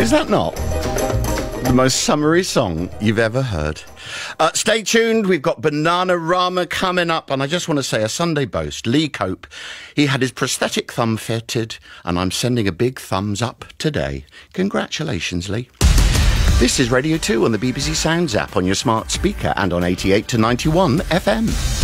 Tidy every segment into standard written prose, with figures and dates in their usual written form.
Is that not the most summery song you've ever heard? Stay tuned. We've got Bananarama coming up. And I just want to say a Sunday boast. Lee Cope, he had his prosthetic thumb fitted, and I'm sending a big thumbs up today. Congratulations, Lee. This is Radio 2 on the BBC Sounds app, on your smart speaker, and on 88 to 91 FM.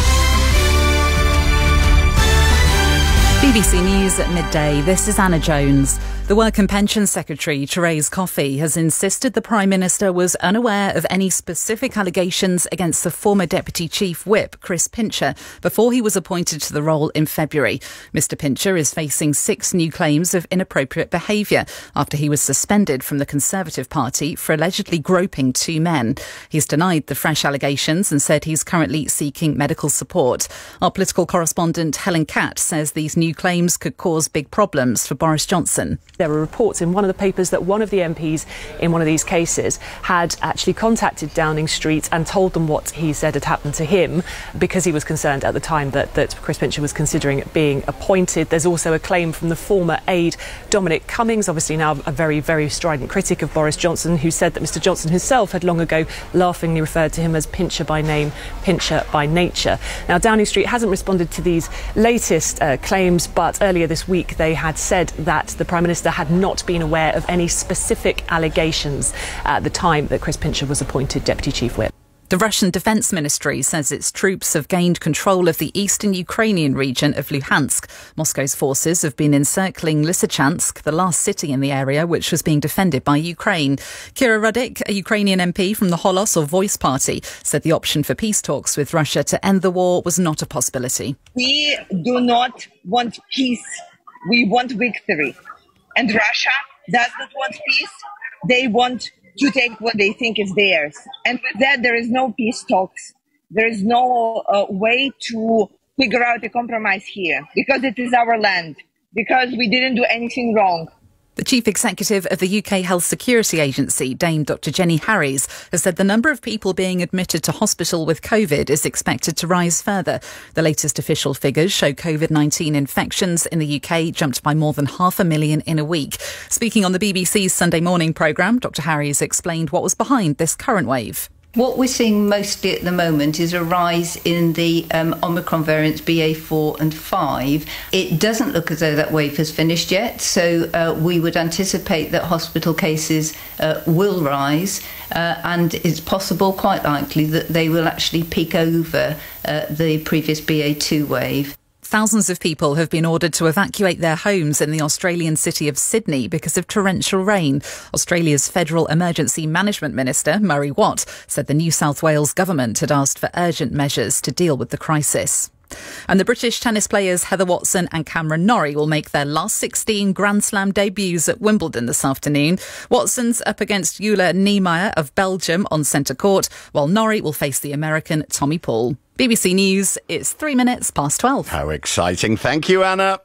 BBC News at midday. This is Anna Jones. The Work and Pensions Secretary, Therese Coffey, has insisted the Prime Minister was unaware of any specific allegations against the former Deputy Chief Whip, Chris Pincher, before he was appointed to the role in February. Mr Pincher is facing 6 new claims of inappropriate behaviour after he was suspended from the Conservative Party for allegedly groping 2 men. He's denied the fresh allegations and said he's currently seeking medical support. Our political correspondent Helen Catt says these new claims could cause big problems for Boris Johnson. There were reports in one of the papers that one of the MPs in one of these cases had actually contacted Downing Street and told them what he said had happened to him because he was concerned at the time that Chris Pincher was considering being appointed. There's also a claim from the former aide, Dominic Cummings, obviously now a very, very strident critic of Boris Johnson, who said that Mr Johnson himself had long ago laughingly referred to him as Pincher by name, Pincher by nature. Now, Downing Street hasn't responded to these latest claims, but earlier this week they had said that the Prime Minister had not been aware of any specific allegations at the time that Chris Pincher was appointed Deputy Chief Whip. The Russian Defence Ministry says its troops have gained control of the eastern Ukrainian region of Luhansk. Moscow's forces have been encircling Lysychansk, the last city in the area which was being defended by Ukraine. Kira Rudik, a Ukrainian MP from the Holos or Voice Party, said the option for peace talks with Russia to end the war was not a possibility. We do not want peace. We want victory. And Russia does not want peace. They want to take what they think is theirs. And with that, there is no peace talks. There is no way to figure out a compromise here, because it is our land, because we didn't do anything wrong. The Chief Executive of the UK Health Security Agency, Dame Dr Jenny Harries, has said the number of people being admitted to hospital with COVID is expected to rise further. The latest official figures show COVID-19 infections in the UK jumped by more than 500,000 in a week. Speaking on the BBC's Sunday morning programme, Dr Harries explained what was behind this current wave. What we're seeing mostly at the moment is a rise in the Omicron variants BA4 and 5. It doesn't look as though that wave has finished yet, so we would anticipate that hospital cases will rise, and it's possible, quite likely, that they will actually peak over the previous BA2 wave. Thousands of people have been ordered to evacuate their homes in the Australian city of Sydney because of torrential rain. Australia's Federal Emergency Management Minister, Murray Watt, said the New South Wales government had asked for urgent measures to deal with the crisis. And the British tennis players Heather Watson and Cameron Norrie will make their last 16 Grand Slam debuts at Wimbledon this afternoon. Watson's up against Jule Niemeyer of Belgium on centre court, while Norrie will face the American Tommy Paul. BBC News, it's 3 minutes past 12. How exciting. Thank you, Anna.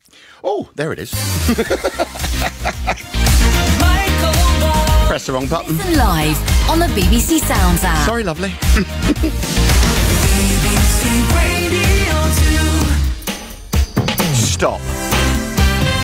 Oh, there it is. Press the wrong button. Listen live on the BBC Sounds app. Sorry, lovely. BBC Radio 2. Stop.